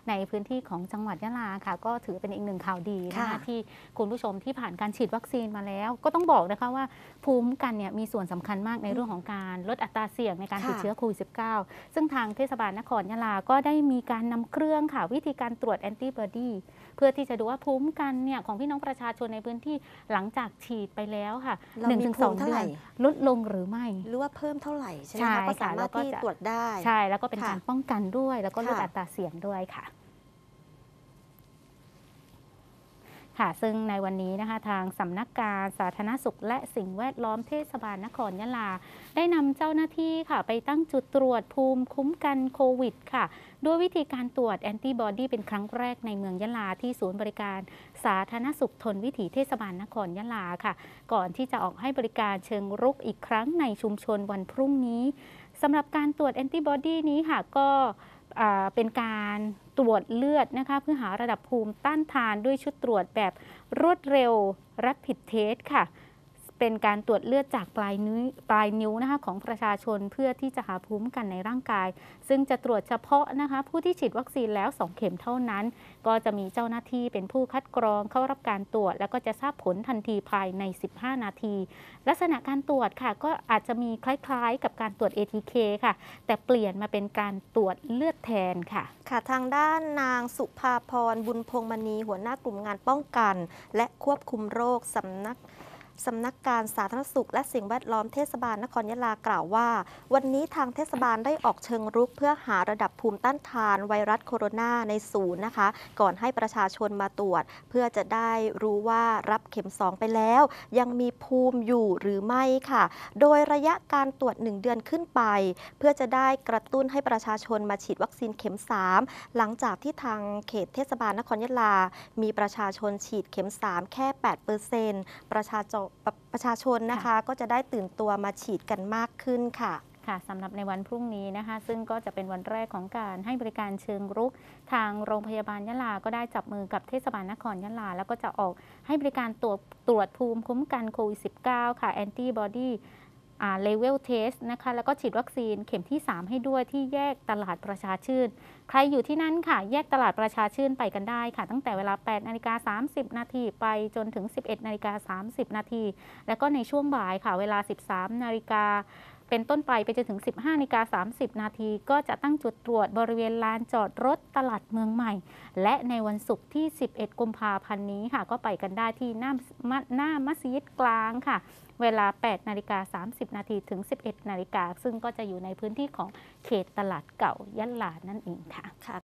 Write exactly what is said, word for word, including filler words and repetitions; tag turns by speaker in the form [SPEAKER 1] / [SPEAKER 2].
[SPEAKER 1] ในพื้นที่ของจังหวัดยะลาค่ะก็ถือเป็นอีกหนึ่งข่าวดีนะคะที่คุณผู้ชมที่ผ่านการฉีดวัคซีนมาแล้วก็ต้องบอกนะคะว่าภูมิกันเนี่ยมีส่วนสำคัญมากในเรื่องของการลดอัตราเสี่ยงในการติดเชื้อโควิด สิบเก้า ซึ่งทางเทศบาลนครยะลาก็ได้มีการนำเครื่องค่ะวิธีการตรวจแอนติบอดีเพื่อที่จะดูว่าภูมิกันเนี่ยของพี่น้องประชาชนในพื้นที่หลังจากฉีดไปแล้วค่ะ หนึ่งถึงสอง เดือนลดลงหรือไม่
[SPEAKER 2] หรือว่าเพิ่มเท่าไหร่ใช่ไหมคะก็สามารถที่ตรวจได้
[SPEAKER 1] ใช่แล้วก็เป็นการป้องกันด้วยแล้วก็ลดอัตราเสี่ยงด้วยค่ะค่ะซึ่งในวันนี้นะคะทางสำนักการสาธารณสุขและสิ่งแวดล้อมเทศบาลนครยะลาได้นำเจ้าหน้าที่ค่ะไปตั้งจุดตรวจภูมิคุ้มกันโควิดค่ะด้วยวิธีการตรวจแอนติบอดีเป็นครั้งแรกในเมืองยะลาที่ศูนย์บริการสาธารณสุขทนวิถีเทศบาลนครยะลาค่ะก่อนที่จะออกให้บริการเชิงรุกอีกครั้งในชุมชนวันพรุ่งนี้สำหรับการตรวจแอนติบอดีนี้ค่ะก็เป็นการตรวจเลือดนะคะเพื่อหาระดับภูมิต้านทานด้วยชุดตรวจแบบรวดเร็ว Rapid Test ค่ะเป็นการตรวจเลือดจากปลายนิ้วปลายนิ้วนะคะของประชาชนเพื่อที่จะหาภูมิกันในร่างกายซึ่งจะตรวจเฉพาะนะคะผู้ที่ฉีดวัคซีนแล้วสองเข็มเท่านั้นก็จะมีเจ้าหน้าที่เป็นผู้คัดกรองเข้ารับการตรวจแล้วก็จะทราบผลทันทีภายในสิบห้านาทีลักษณะการตรวจค่ะก็อาจจะมีคล้ายๆกับการตรวจ เอ ที เค ค่ะแต่เปลี่ยนมาเป็นการตรวจเลือดแทนค่ะ
[SPEAKER 2] ค่ะทางด้านนางสุภาพรบุญพงษ์มณีหัวหน้ากลุ่มงานป้องกันและควบคุมโรคสำนักสำนักการสาธารณสุขและสิ่งแวดล้อมเทศบาลนครยะลากล่าวว่าวันนี้ทางเทศบาลได้ออกเชิงรุกเพื่อหาระดับภูมิต้านทานไวรัสโคโรนาในศูนย์นะคะก่อนให้ประชาชนมาตรวจเพื่อจะได้รู้ว่ารับเข็มสองไปแล้วยังมีภูมิอยู่หรือไม่ค่ะโดยระยะการตรวจหนึ่งเดือนขึ้นไปเพื่อจะได้กระตุ้นให้ประชาชนมาฉีดวัคซีนเข็มสามหลังจากที่ทางเขตเทศบาลนครยะลามีประชาชนฉีดเข็มสามแค่ แปดเปอร์เซ็นต์ ประชาชนประชาชนนะคะก็จะได้ตื่นตัวมาฉีดกันมากขึ้นค่ะ
[SPEAKER 1] ค่ะสำหรับในวันพรุ่งนี้นะคะซึ่งก็จะเป็นวันแรกของการให้บริการเชิงรุกทางโรงพยาบาลยะลาก็ได้จับมือกับเทศบาลนครยะลาแล้วก็จะออกให้บริการตรวจตรวจภูมิคุ้มกันโควิด สิบเก้า ค่ะแอนติบอดีอ่าเลเวลเทสนะคะแล้วก็ฉีดวัคซีนเข็มที่สามให้ด้วยที่แยกตลาดประชาชื่นใครอยู่ที่นั่นค่ะแยกตลาดประชาชื่นไปกันได้ค่ะตั้งแต่เวลา แปดนาฬิกาสามสิบนาทีไปจนถึง สิบเอ็ดนาฬิกาสามสิบนาทีแล้วก็ในช่วงบ่ายค่ะเวลา สิบสามนาฬิกาเป็นต้นไปไปจนถึง สิบห้านาฬิกาสามสิบนาทีก็จะตั้งจุดตรวจบริเวณลานจอดรถตลาดเมืองใหม่และในวันศุกร์ที่ สิบเอ็ดกุมภาพันธ์นี้ค่ะก็ไปกันได้ที่หน้าหน้ามัสยิดกลางค่ะเวลา แปดนาฬิกาสามสิบนาทีถึง สิบเอ็ดนาฬิกาซึ่งก็จะอยู่ในพื้นที่ของเขตตลาดเก่ายะลานั่นเองค่ะ